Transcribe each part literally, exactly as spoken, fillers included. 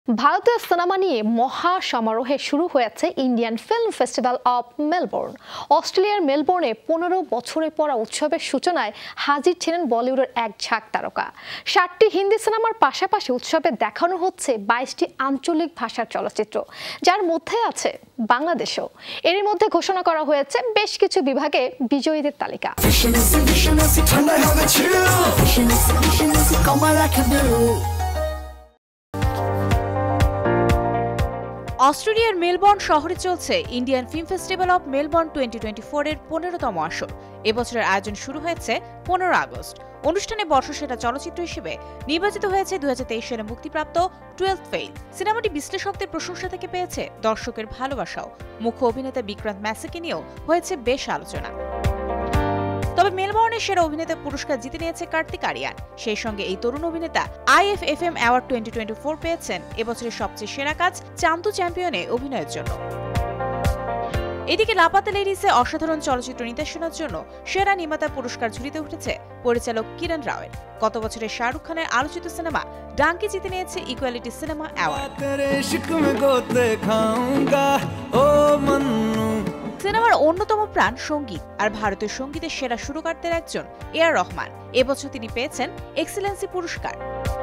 ভারতীয় সিনেমা নিয়ে মহা সমারোহে শুরু হয়েছে Indian film festival of Melbourne. অস্ট্রেলিয়ার মেলবোর্নে পনেরো বছরে পড়া উৎসবের সূচনায় হাজির ছিলেন বলিউডের এক ঝাঁক তারকা। ষাটটি হিন্দি সিনেমার পাশাপাশি উৎসবে দেখানো হচ্ছে বাইশটি আঞ্চলিক ভাষার চলচ্চিত্র, যার মধ্যে আছে বাংলাদেশও। এরই মধ্যে ঘোষণা করা হয়েছে বেশ কিছু বিভাগে বিজয়ীদের তালিকা। অস্ট্রেলিয়ার মেলবোর্ন শহরে চলছে Indian film festival of Melbourne twenty twenty four এর পনেরোতম আসর। এবছরের আয়োজন শুরু হয়েছে পনেরো আগস্ট। অনুষ্ঠানে বর্ষসেরা চলচ্চিত্র হিসেবে নির্বাচিত হয়েছে দুই হাজার তেইশ সালে মুক্তিপ্রাপ্ত টুয়েলভ ফেইল। সিনেমাটি বিশ্লেষকদের প্রশংসা থেকে পেয়েছে দর্শকের ভালোবাসাও। মুখ্য অভিনেতা বিক্রান্ত ম্যাসিকে নিয়েও হয়েছে বেশ আলোচনা। তবে মেলবোর্নের সেরা অভিনেতা পুরস্কার জিতে নিয়েছে কার্তিক আরিয়ান। সেই সঙ্গে এই তরুণ অভিনেতা I F F M award twenty twenty four পেয়েছেন এবছরের সবচেয়ে সেরা কাজ চান্দু চ্যাম্পিয়নে অভিনয়ের জন্য। এদিকে লাপাতা লেডিসে অসাধারণ চলচ্চিত্র নির্দেশনার জন্য সেরা নির্মাতা পুরস্কার ঝুলিতে উঠেছে পরিচালক কিরণ রাওয়ের। গত বছরের শাহরুখ খানের আলোচিত সিনেমা ডাঙ্কি জিতে নিয়েছে ইকুয়ালিটি সিনেমা অ্যাওয়ার্ড। সিনেমার অন্যতম প্রাণ সঙ্গীত, আর ভারতীয় সঙ্গীতের সেরা সুরকারদের একজন এ আর রহমান। এবছর তিনি পেয়েছেন এক্সেলেন্সি পুরস্কার।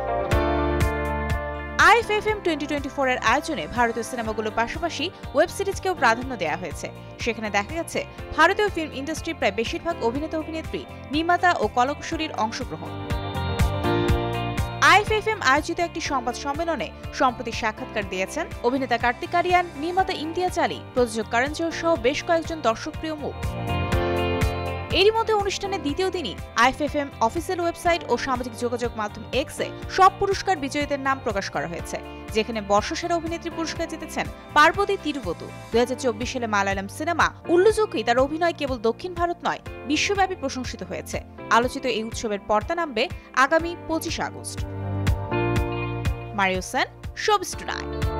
I F F M twenty twenty four এর আয়োজনে ভারতীয় সিনেমাগুলোর পাশাপাশি ওয়েব সিরিজকেও প্রাধান্য দেওয়া হয়েছে। সেখানে দেখা গেছে ভারতীয় ফিল্ম ইন্ডাস্ট্রির প্রায় বেশিরভাগ অভিনেতা অভিনেত্রী, নির্মাতা ও কলাকুশলীর অংশগ্রহণ। আই এফ এফ এম আয়োজিত একটি সংবাদ সম্মেলনে সম্প্রতি সাক্ষাৎকার দিয়েছেন অভিনেতা কার্তিক আরিয়ান, নির্মাতা ইমতিয়াজ আলী, প্রযোজক করণ জোহর সহ বেশ কয়েকজন দর্শকপ্রিয় মুখ। এরই মধ্যে অনুষ্ঠানের দ্বিতীয় দিনই I F F M official website ও সামাজিক যোগাযোগ মাধ্যম এক্সে সব পুরস্কার বিজয়ীদের নাম প্রকাশ করা হয়েছে, যেখানে বর্ষসেরা অভিনেত্রী পুরস্কার জিতেছেন পার্বতী তিরুবতু। দুই হাজার চব্বিশ সালে মালায়ালাম সিনেমা উল্লুজুকি তার অভিনয় কেবল দক্ষিণ ভারত নয়, বিশ্বব্যাপী প্রশংসিত হয়েছে। আলোচিত এই উৎসবের পর্দা নামবে আগামী পঁচিশ August. Mario Sen, showbiz tonight.